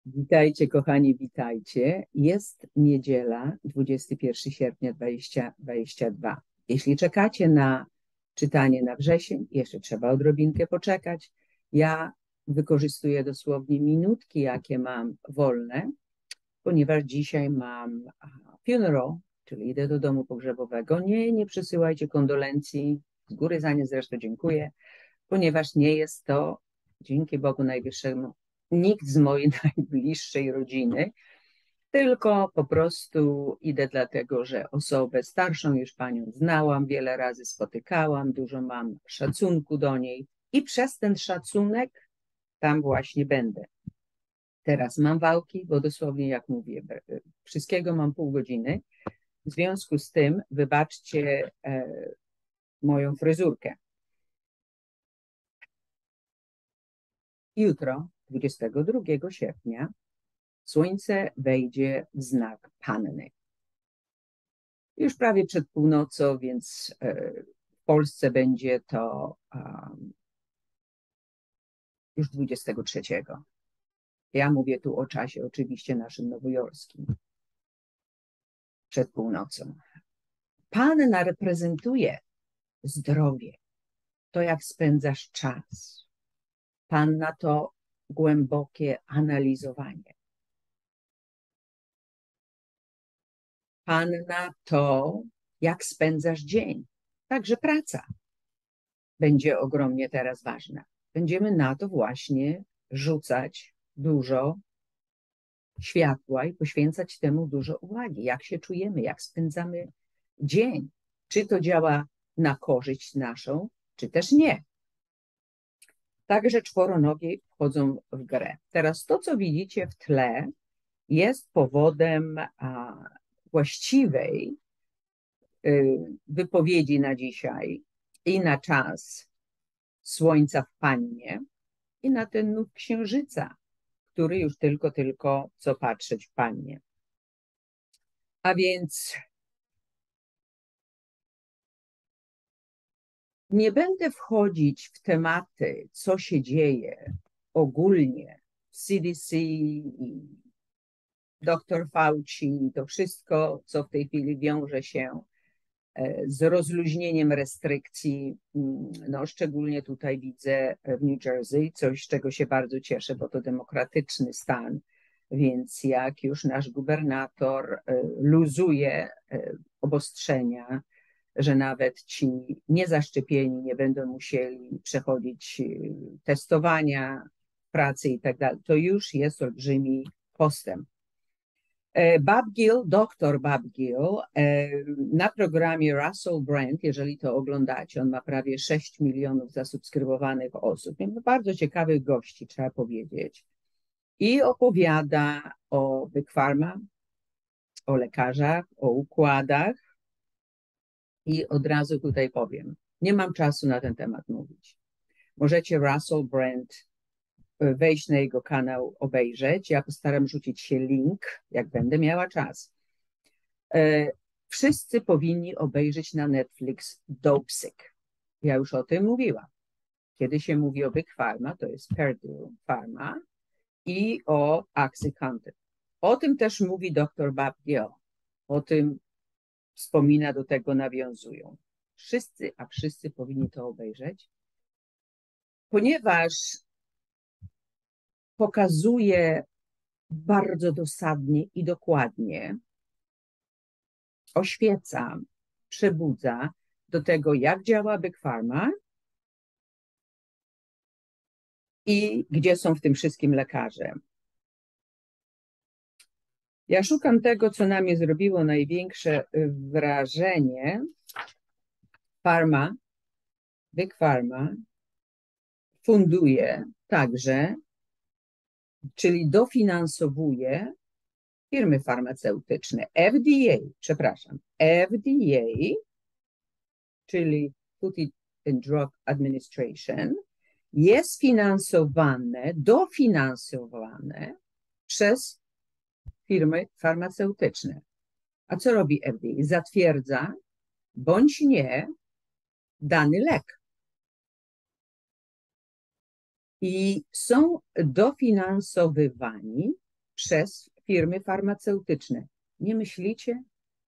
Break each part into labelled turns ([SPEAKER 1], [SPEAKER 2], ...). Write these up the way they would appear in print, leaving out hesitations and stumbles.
[SPEAKER 1] Witajcie, kochani, witajcie. Jest niedziela, 21 sierpnia 2022. Jeśli czekacie na czytanie na wrzesień, jeszcze trzeba odrobinkę poczekać. Ja wykorzystuję dosłownie minutki, jakie mam wolne, ponieważ dzisiaj mam funeral, czyli idę do domu pogrzebowego. Nie przesyłajcie kondolencji. Z góry za nie zresztą dziękuję, ponieważ nie jest to, dzięki Bogu Najwyższemu, nikt z mojej najbliższej rodziny, tylko po prostu idę dlatego, że osobę starszą już panią znałam, wiele razy spotykałam, dużo mam szacunku do niej i przez ten szacunek tam właśnie będę. Teraz mam wałki, bo dosłownie jak mówię, wszystkiego mam pół godziny. W związku z tym wybaczcie moją fryzurkę. Jutro, 22 sierpnia, Słońce wejdzie w znak Panny. Już prawie przed północą, więc w Polsce będzie to już 23. Ja mówię tu o czasie oczywiście naszym nowojorskim. Przed północą. Panna reprezentuje zdrowie, to jak spędzasz czas. Panna to głębokie analizowanie. Panna to jak spędzasz dzień. Także praca będzie ogromnie teraz ważna. Będziemy na to właśnie rzucać dużo światła i poświęcać temu dużo uwagi. Jak się czujemy, jak spędzamy dzień. Czy to działa na korzyść naszą, czy też nie. Także czworonogi wchodzą w grę. Teraz to, co widzicie w tle, jest powodem właściwej wypowiedzi na dzisiaj i na czas Słońca w Pannie i na ten nów Księżyca, który już tylko co patrzeć w Pannie. A więc nie będę wchodzić w tematy, co się dzieje ogólnie w CDC i dr Fauci, to wszystko, co w tej chwili wiąże się z rozluźnieniem restrykcji, no szczególnie tutaj widzę w New Jersey, coś, z czego się bardzo cieszę, bo to demokratyczny stan, więc jak już nasz gubernator luzuje obostrzenia, że nawet ci niezaszczepieni nie będą musieli przechodzić testowania, pracy i tak dalej, to już jest olbrzymi postęp. Dr. Bob Gill na programie Russell Brand, jeżeli to oglądacie, on ma prawie 6 milionów zasubskrybowanych osób, bardzo ciekawych gości, trzeba powiedzieć, i opowiada o Big Pharma, o lekarzach, o układach i od razu tutaj powiem, nie mam czasu na ten temat mówić. Możecie Russell Brand wejść na jego kanał, obejrzeć. Ja postaram rzucić się link, jak będę miała czas. Wszyscy powinni obejrzeć na Netflix Dopesick. Ja już o tym mówiłam. Kiedy się mówi o Big Pharma, to jest Purdue Pharma i o OxyContin. O tym też mówi dr Bob Gill. O tym wspomina, do tego nawiązują. Wszyscy powinni to obejrzeć, ponieważ pokazuje bardzo dosadnie i dokładnie, oświeca, przebudza do tego, jak działa Big Pharma i gdzie są w tym wszystkim lekarze. Ja szukam tego, co na mnie zrobiło największe wrażenie. Big Pharma funduje także, czyli dofinansowuje firmy farmaceutyczne. FDA, czyli Food and Drug Administration, jest dofinansowane przez firmy farmaceutyczne. A co robi FDA? Zatwierdza bądź nie dany lek. I są dofinansowywani przez firmy farmaceutyczne. Nie myślicie,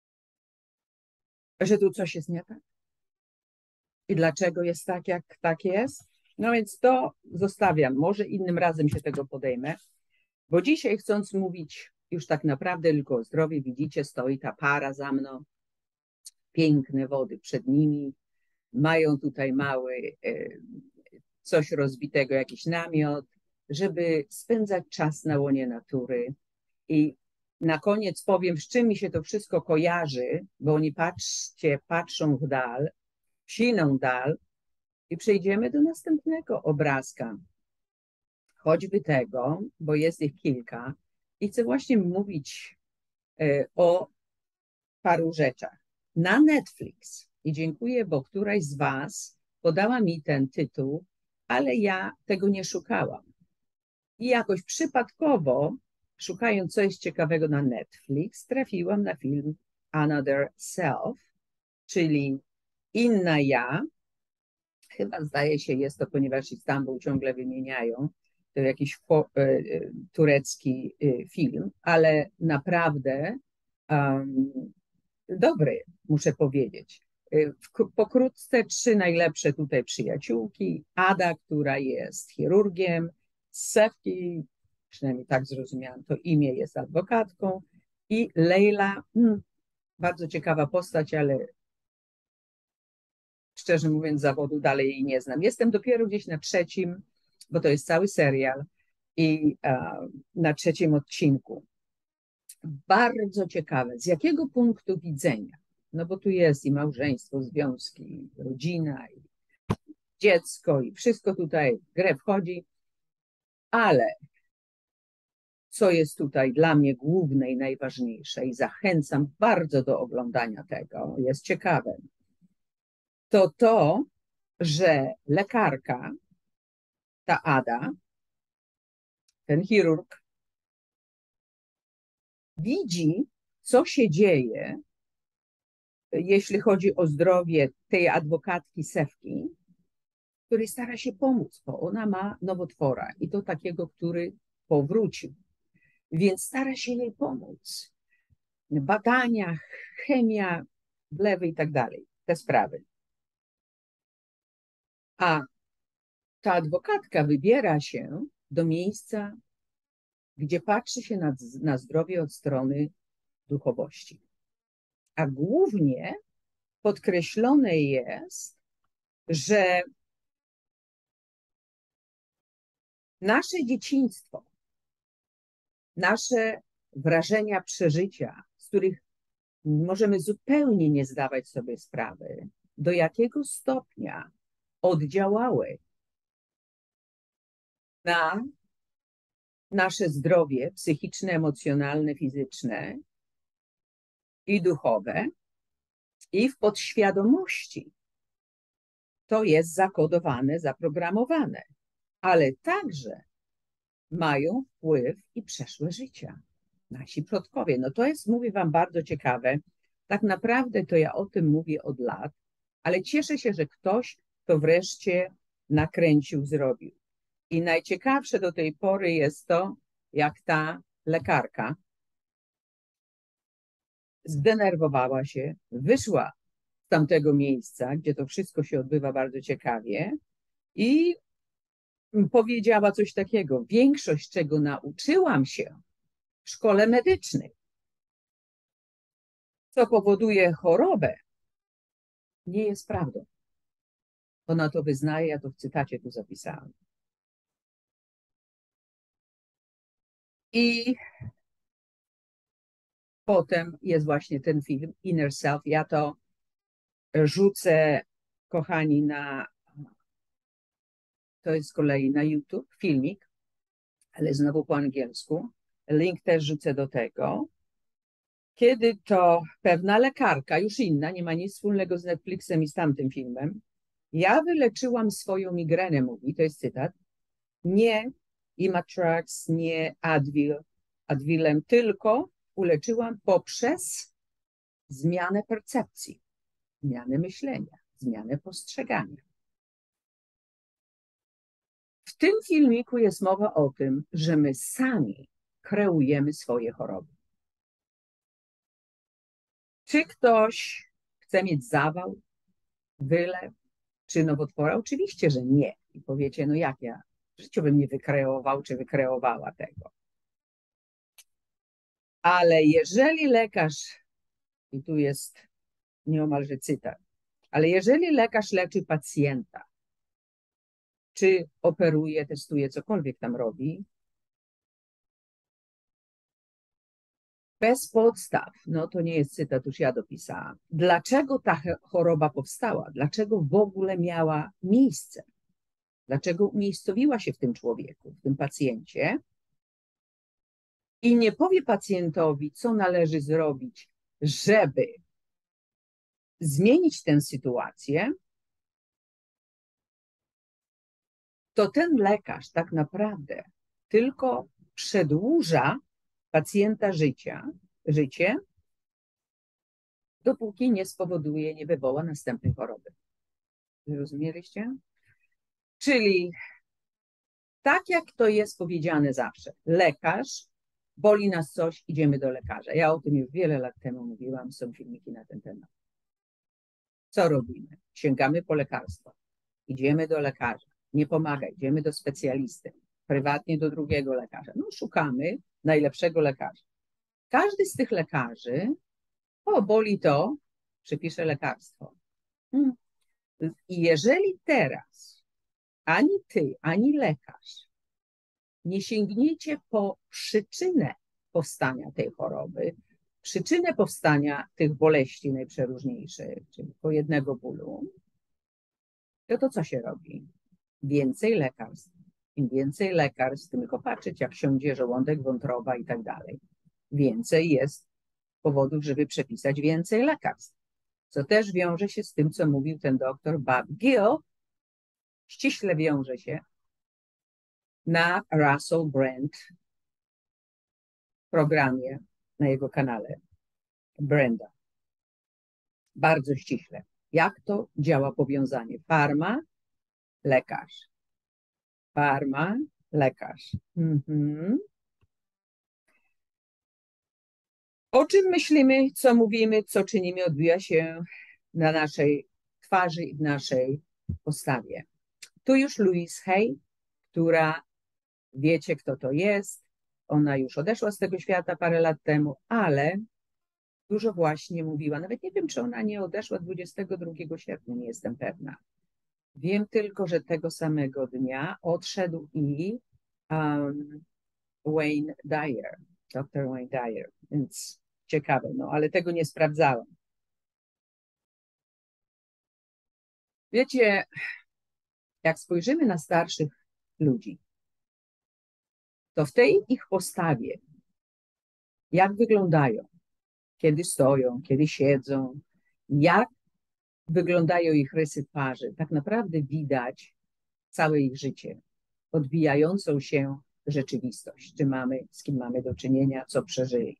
[SPEAKER 1] że tu coś jest nie tak? I dlaczego jest tak, jak tak jest? No więc to zostawiam. Może innym razem się tego podejmę, bo dzisiaj chcąc mówić już tak naprawdę tylko o zdrowiu, widzicie, stoi ta para za mną, piękne wody przed nimi, mają tutaj mały coś rozbitego, jakiś namiot, żeby spędzać czas na łonie natury. I na koniec powiem, z czym mi się to wszystko kojarzy, bo oni patrzą w dal, w siną dal i przejdziemy do następnego obrazka. Choćby tego, bo jest ich kilka i chcę właśnie mówić o paru rzeczach. Na Netflix, i dziękuję, bo któraś z Was podała mi ten tytuł, ale ja tego nie szukałam. I jakoś przypadkowo, szukając coś ciekawego na Netflix, trafiłam na film Another Self, czyli Inna Ja. Chyba zdaje się, jest to, ponieważ Istanbul ciągle wymieniają, to jakiś turecki film, ale naprawdę dobry, muszę powiedzieć. Pokrótce 3 najlepsze tutaj przyjaciółki. Ada, która jest chirurgiem, Sefki, przynajmniej tak zrozumiałam, to imię, jest adwokatką, i Leila, bardzo ciekawa postać, ale szczerze mówiąc zawodu dalej jej nie znam. Jestem dopiero gdzieś na 3., bo to jest cały serial, i na 3. odcinku. Bardzo ciekawe. Z jakiego punktu widzenia? No bo tu jest i małżeństwo, związki, i rodzina, i dziecko, i wszystko tutaj w grę wchodzi, ale co jest tutaj dla mnie główne i najważniejsze, i zachęcam bardzo do oglądania tego, jest ciekawe, to, że lekarka, ta Ada, ten chirurg, widzi, co się dzieje, jeśli chodzi o zdrowie tej adwokatki Sefki, której stara się pomóc, bo ona ma nowotwora i to takiego, który powrócił. Więc stara się jej pomóc. Badania, chemia, wlewy i tak dalej, te sprawy. A ta adwokatka wybiera się do miejsca, gdzie patrzy się na zdrowie od strony duchowości. A głównie podkreślone jest, że nasze dzieciństwo, nasze wrażenia, przeżycia, z których możemy zupełnie nie zdawać sobie sprawy, do jakiego stopnia oddziałały na nasze zdrowie psychiczne, emocjonalne, fizyczne i duchowe, i w podświadomości to jest zakodowane, zaprogramowane, ale także mają wpływ i przeszłe życia. Nasi przodkowie. No to jest, mówię Wam, bardzo ciekawe. Tak naprawdę to ja o tym mówię od lat, ale cieszę się, że ktoś to wreszcie nakręcił, zrobił. I najciekawsze do tej pory jest to, jak ta lekarka zdenerwowała się, wyszła z tamtego miejsca, gdzie to wszystko się odbywa bardzo ciekawie, i powiedziała coś takiego: większość, czego nauczyłam się w szkole medycznej, co powoduje chorobę, nie jest prawdą. Ona to wyznaje, ja to w cytacie tu zapisałam. I potem jest właśnie ten film Inner Self. Ja to rzucę, kochani, to jest z kolei na YouTube, filmik, ale znowu po angielsku. Link też rzucę do tego. Kiedy to pewna lekarka, już inna, nie ma nic wspólnego z Netflixem i z tamtym filmem, ja wyleczyłam swoją migrenę, mówi, to jest cytat, nie Imatrax, nie Advilem, tylko uleczyłam poprzez zmianę percepcji, zmianę myślenia, zmianę postrzegania. W tym filmiku jest mowa o tym, że my sami kreujemy swoje choroby. Czy ktoś chce mieć zawał, wylew, czy nowotwora? Oczywiście, że nie. I powiecie, no jak ja w życiu bym nie wykreował, czy wykreowała tego. Ale jeżeli lekarz, i tu jest nieomalże cytat, ale jeżeli lekarz leczy pacjenta, czy operuje, testuje, cokolwiek tam robi, bez podstaw, no to nie jest cytat, już ja dopisałam. Dlaczego ta choroba powstała? Dlaczego w ogóle miała miejsce? Dlaczego umiejscowiła się w tym człowieku, w tym pacjencie? I nie powie pacjentowi, co należy zrobić, żeby zmienić tę sytuację, to ten lekarz tak naprawdę tylko przedłuża pacjenta życie, dopóki nie spowoduje, nie wywoła następnej choroby. Zrozumieliście? Czyli tak jak to jest powiedziane zawsze, lekarz, boli nas coś, idziemy do lekarza. Ja o tym już wiele lat temu mówiłam, są filmiki na ten temat. Co robimy? Sięgamy po lekarstwo. Idziemy do lekarza. Nie pomaga, idziemy do specjalisty. Prywatnie do drugiego lekarza. No szukamy najlepszego lekarza. Każdy z tych lekarzy, boli to, przypisze lekarstwo. I jeżeli teraz ani ty, ani lekarz nie sięgniecie po przyczynę powstania tej choroby, przyczynę powstania tych boleści najprzeróżniejszych, czyli po jednego bólu, to co się robi? Więcej lekarstw. Im więcej lekarstw, tylko patrzeć, jak siądzie żołądek, wątroba i tak dalej. Więcej jest powodów, żeby przepisać więcej lekarstw. Co też wiąże się z tym, co mówił ten doktor Bob Gill, ściśle wiąże się na Russell Brand programie na jego kanale Branda. Bardzo ściśle. Jak to działa powiązanie? Farma, lekarz. Farma, lekarz. O czym myślimy, co mówimy, co czynimy, odbija się na naszej twarzy i w naszej postawie. Tu już Louise Hay, która, wiecie kto to jest, ona już odeszła z tego świata parę lat temu, ale dużo właśnie mówiła. Nawet nie wiem, czy ona nie odeszła 22 sierpnia, nie jestem pewna. Wiem tylko, że tego samego dnia odszedł i Wayne Dyer, dr Wayne Dyer, więc ciekawe, no ale tego nie sprawdzałam. Wiecie, jak spojrzymy na starszych ludzi, to w tej ich postawie, jak wyglądają, kiedy stoją, kiedy siedzą, jak wyglądają ich rysy twarzy, tak naprawdę widać całe ich życie, odbijającą się rzeczywistość, z kim mamy do czynienia, co przeżyli.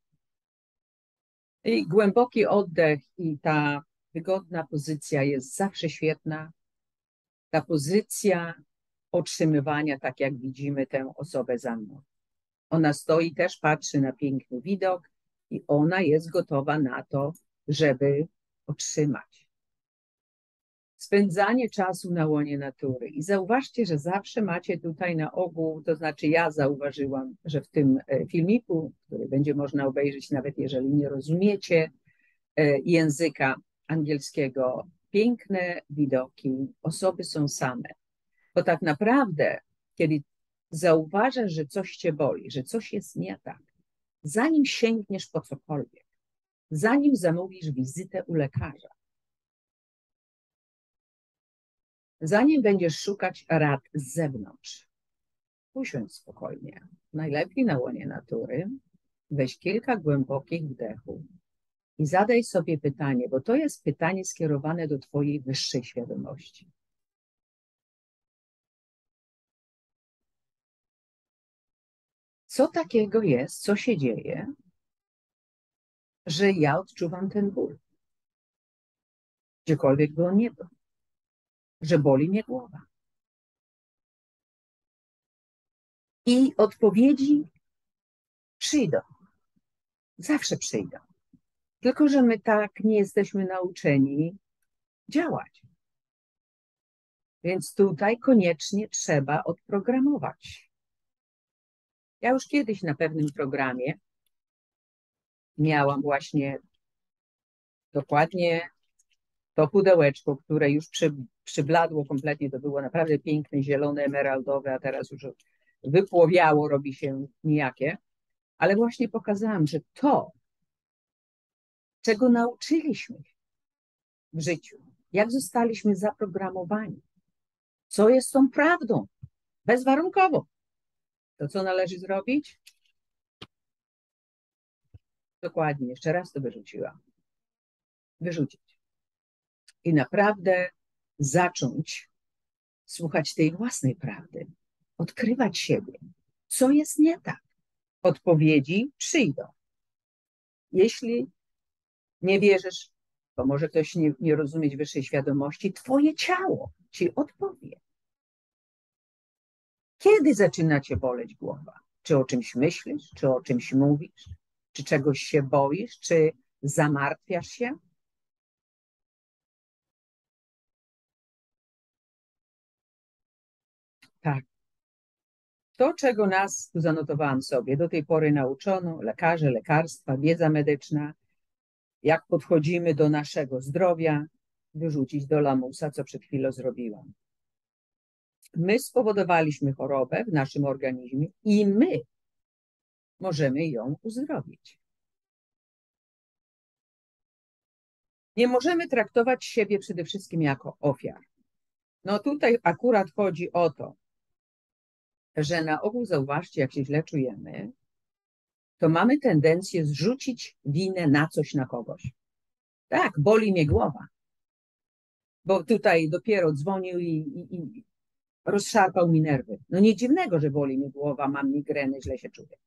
[SPEAKER 1] I głęboki oddech i ta wygodna pozycja jest zawsze świetna. Ta pozycja otrzymywania, tak jak widzimy tę osobę za mną. Ona stoi, też patrzy na piękny widok i ona jest gotowa na to, żeby otrzymać. Spędzanie czasu na łonie natury. I zauważcie, że zawsze macie tutaj na ogół, to znaczy ja zauważyłam, że w tym filmiku, który będzie można obejrzeć nawet jeżeli nie rozumiecie języka angielskiego, piękne widoki, osoby są same. Bo tak naprawdę, kiedy zauważasz, że coś cię boli, że coś jest nie tak, zanim sięgniesz po cokolwiek, zanim zamówisz wizytę u lekarza, zanim będziesz szukać rad z zewnątrz, usiądź spokojnie, najlepiej na łonie natury, weź kilka głębokich wdechów i zadaj sobie pytanie, bo to jest pytanie skierowane do twojej wyższej świadomości. Co takiego jest, co się dzieje, że ja odczuwam ten ból? Gdziekolwiek by on nie był. Że boli mnie głowa. I odpowiedzi Przyjdą, zawsze przyjdą. Tylko że my tak nie jesteśmy nauczeni działać. Więc tutaj koniecznie trzeba odprogramować. Ja już kiedyś na pewnym programie miałam właśnie dokładnie to pudełeczko, które już przybladło kompletnie, to było naprawdę piękne, zielone, emeraldowe, a teraz już wypłowiało, robi się nijakie. Ale właśnie pokazałam, że to, czego nauczyliśmy w życiu, jak zostaliśmy zaprogramowani, co jest tą prawdą, bezwarunkowo, to co należy zrobić? Dokładnie, jeszcze raz to wyrzuciłam. Wyrzucić. I naprawdę zacząć słuchać tej własnej prawdy, odkrywać siebie. Co jest nie tak? Odpowiedzi przyjdą. Jeśli nie wierzysz, bo może ktoś nie rozumieć wyższej świadomości, twoje ciało ci odpowie. Kiedy zaczyna cię boleć głowa? Czy o czymś myślisz, czy o czymś mówisz, czy czegoś się boisz, czy zamartwiasz się? Tak. To, czego nas, tu zanotowałam sobie, do tej pory nauczono, lekarze, lekarstwa, wiedza medyczna, jak podchodzimy do naszego zdrowia, wyrzucić do lamusa, co przed chwilą zrobiłam. My spowodowaliśmy chorobę w naszym organizmie i my możemy ją uzdrowić. Nie możemy traktować siebie przede wszystkim jako ofiar. No tutaj akurat chodzi o to, że na ogół, zauważcie, jak się źle czujemy, to mamy tendencję zrzucić winę na coś, na kogoś. Tak, boli mnie głowa, bo tutaj dopiero dzwonił i rozszarpał mi nerwy. No nie dziwnego, że boli mnie głowa, mam migrenę, źle się czuję.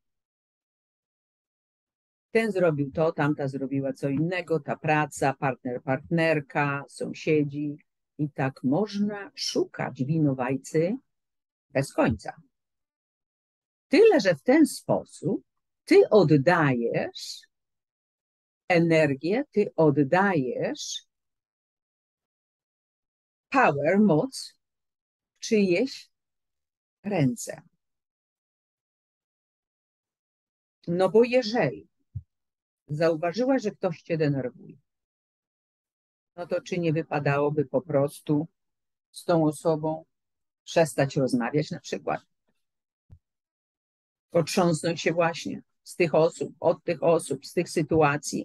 [SPEAKER 1] Ten zrobił to, tamta zrobiła co innego, ta praca, partner, partnerka, sąsiedzi. I tak można szukać winowajcy bez końca. Tyle, że w ten sposób ty oddajesz energię, ty oddajesz power, moc w czyjeś ręce. No bo jeżeli zauważyłaś, że ktoś cię denerwuje, no to czy nie wypadałoby po prostu z tą osobą przestać rozmawiać na przykład? Otrząsnąć się właśnie z tych osób, od tych osób, z tych sytuacji,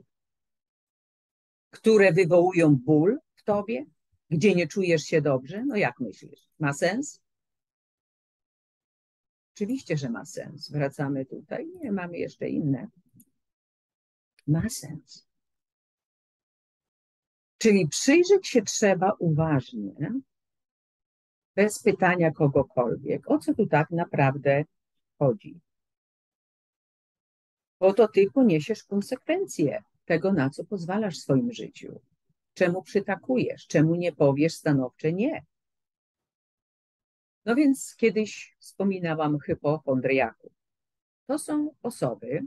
[SPEAKER 1] które wywołują ból w tobie, gdzie nie czujesz się dobrze? No jak myślisz? Ma sens? Oczywiście, że ma sens. Wracamy tutaj. Nie, mamy jeszcze inne. Ma sens. Czyli przyjrzeć się trzeba uważnie, bez pytania kogokolwiek, o co tu tak naprawdę chodzi. Bo to ty poniesiesz konsekwencje tego, na co pozwalasz w swoim życiu. Czemu przytakujesz? Czemu nie powiesz stanowcze nie? No więc kiedyś wspominałam hipochondriaków. To są osoby,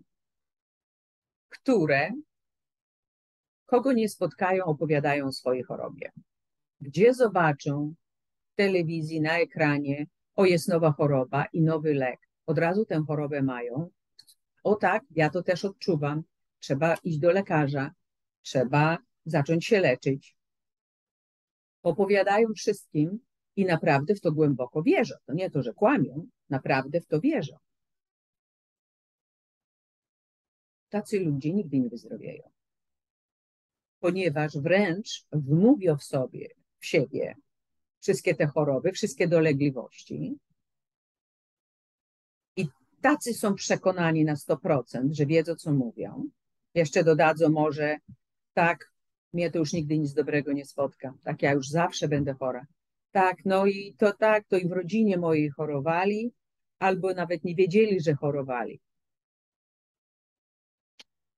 [SPEAKER 1] które kogo nie spotkają, opowiadają o swojej chorobie. Gdzie zobaczą w telewizji, na ekranie, o jest nowa choroba i nowy lek, od razu tę chorobę mają. O tak, ja to też odczuwam. Trzeba iść do lekarza, trzeba zacząć się leczyć. Opowiadają wszystkim i naprawdę w to głęboko wierzą. To nie to, że kłamią, naprawdę w to wierzą. Tacy ludzie nigdy nie wyzdrowieją, ponieważ wręcz wmówią w siebie wszystkie te choroby, wszystkie dolegliwości i tacy są przekonani na 100%, że wiedzą, co mówią. Jeszcze dodadzą może, tak, mnie to już nigdy nic dobrego nie spotka, tak, ja już zawsze będę chora. Tak, no i to tak, to i w rodzinie mojej chorowali, albo nawet nie wiedzieli, że chorowali.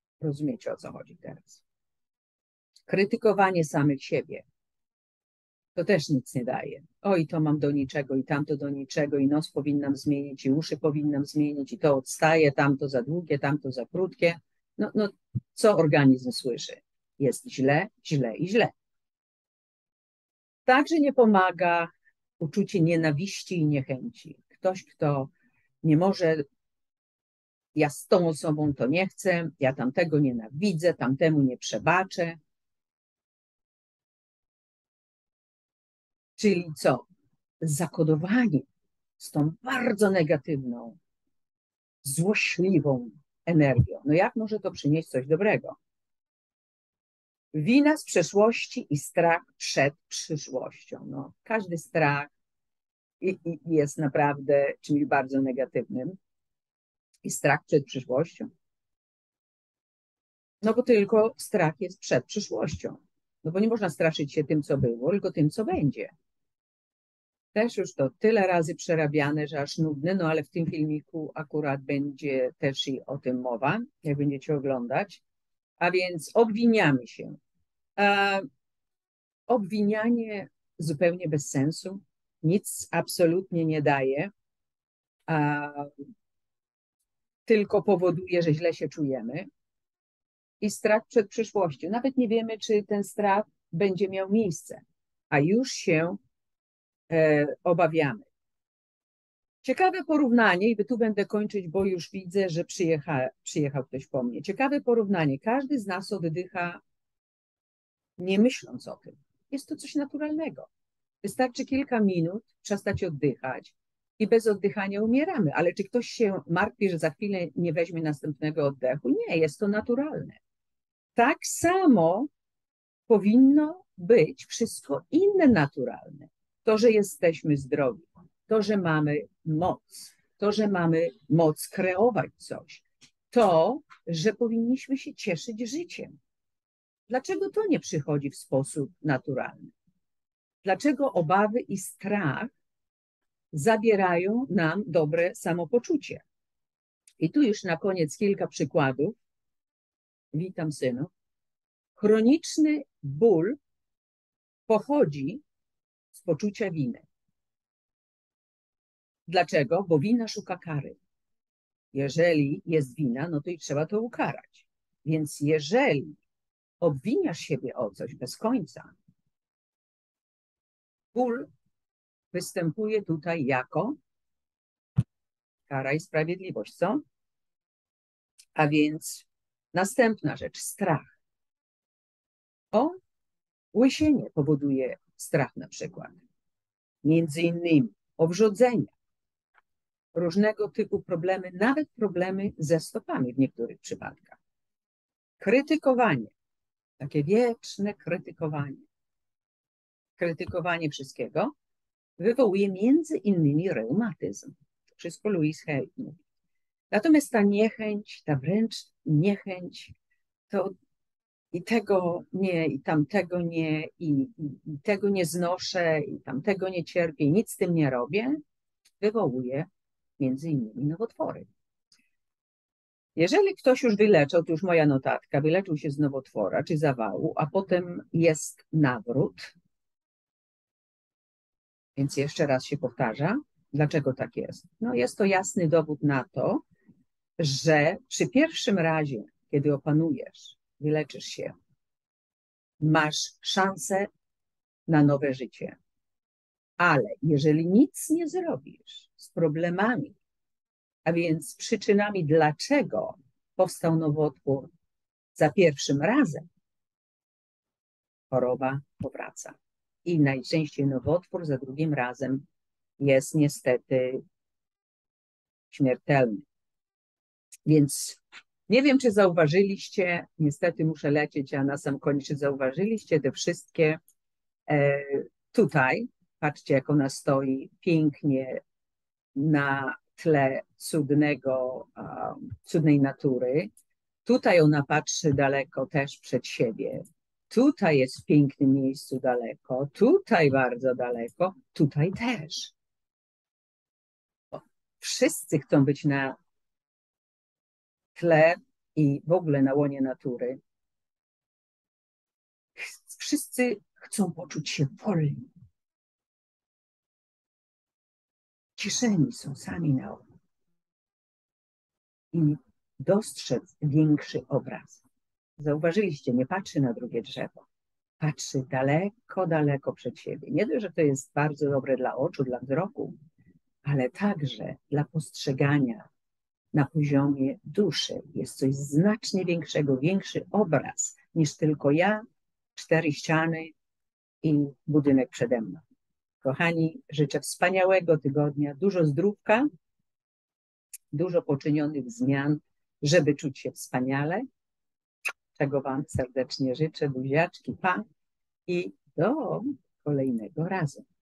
[SPEAKER 1] Rozumiecie, o co chodzi teraz? Krytykowanie samych siebie to też nic nie daje. Oj, to mam do niczego i tamto do niczego i nos powinnam zmienić i uszy powinnam zmienić i to odstaje, tamto za długie, tamto za krótkie. No, co organizm słyszy? Jest źle, źle i źle. Także nie pomaga uczucie nienawiści i niechęci. Ktoś, kto nie może, ja z tą osobą to nie chcę, ja tamtego nienawidzę, tamtemu nie przebaczę. Czyli co? Zakodowanie z tą bardzo negatywną, złośliwą energią. No jak może to przynieść coś dobrego? Wina z przeszłości i strach przed przyszłością. No, każdy strach jest naprawdę czymś bardzo negatywnym. I strach przed przyszłością. No bo tylko strach jest przed przyszłością. No bo nie można straszyć się tym, co było, tylko tym, co będzie. Też już to tyle razy przerabiane, że aż nudne, no ale w tym filmiku akurat będzie też i o tym mowa, jak będziecie oglądać. A więc obwiniamy się. Obwinianie zupełnie bez sensu, nic absolutnie nie daje, tylko powoduje, że źle się czujemy. I strach przed przyszłością. Nawet nie wiemy, czy ten strach będzie miał miejsce, a już się obawiamy. Ciekawe porównanie, i tu będę kończyć, bo już widzę, że przyjechał ktoś po mnie. Ciekawe porównanie. Każdy z nas oddycha nie myśląc o tym. Jest to coś naturalnego. Wystarczy kilka minut przestać oddychać i bez oddychania umieramy. Ale czy ktoś się martwi, że za chwilę nie weźmie następnego oddechu? Nie, jest to naturalne. Tak samo powinno być wszystko inne naturalne. To, że jesteśmy zdrowi, to, że mamy moc kreować coś, to, że powinniśmy się cieszyć życiem. Dlaczego to nie przychodzi w sposób naturalny? Dlaczego obawy i strach zabierają nam dobre samopoczucie? I tu już na koniec kilka przykładów. Witam, synu. Chroniczny ból pochodzi z poczucia winy. Dlaczego? Bo wina szuka kary. Jeżeli jest wina, no to i trzeba to ukarać. Więc jeżeli obwiniasz siebie o coś bez końca, ból występuje tutaj jako kara i sprawiedliwość, co? A więc następna rzecz, strach. Łysienie powoduje strach na przykład. Między innymi obrzodzenia, różnego typu problemy, nawet problemy ze stopami w niektórych przypadkach. Krytykowanie, takie wieczne krytykowanie. Krytykowanie wszystkiego wywołuje między innymi reumatyzm. To wszystko Louise Hay mówi. Natomiast ta niechęć, ta wręcz niechęć, to i tego nie, i tamtego nie, i tego nie znoszę, i tamtego nie cierpię, i nic z tym nie robię, wywołuje między innymi nowotwory. Jeżeli ktoś już wyleczył, to już moja notatka, wyleczył się z nowotwora czy zawału, a potem jest nawrót, więc jeszcze raz się powtarza, dlaczego tak jest? No jest to jasny dowód na to, że przy pierwszym razie, kiedy opanujesz, wyleczysz się, masz szansę na nowe życie. Ale jeżeli nic nie zrobisz z problemami, a więc przyczynami, dlaczego powstał nowotwór za pierwszym razem, choroba powraca. I najczęściej nowotwór za drugim razem jest niestety śmiertelny. Więc nie wiem, czy zauważyliście, niestety muszę lecieć, a na sam koniec, czy zauważyliście te wszystkie tutaj, patrzcie, jak ona stoi pięknie na tle cudnej natury. Tutaj ona patrzy daleko też przed siebie. Tutaj jest w pięknym miejscu daleko, tutaj bardzo daleko, tutaj też. Wszyscy chcą być na tle i w ogóle na łonie natury. Wszyscy chcą poczuć się wolni. Ciszeni są sami na oku i dostrzec większy obraz. Zauważyliście, nie patrzy na drugie drzewo. Patrzy daleko, daleko przed siebie. Nie dość, że to jest bardzo dobre dla oczu, dla wzroku, ale także dla postrzegania na poziomie duszy. Jest coś znacznie większego, większy obraz niż tylko ja, 4 ściany i budynek przede mną. Kochani, życzę wspaniałego tygodnia, dużo zdrówka, dużo poczynionych zmian, żeby czuć się wspaniale, czego Wam serdecznie życzę. Buziaczki, pa i do kolejnego razu.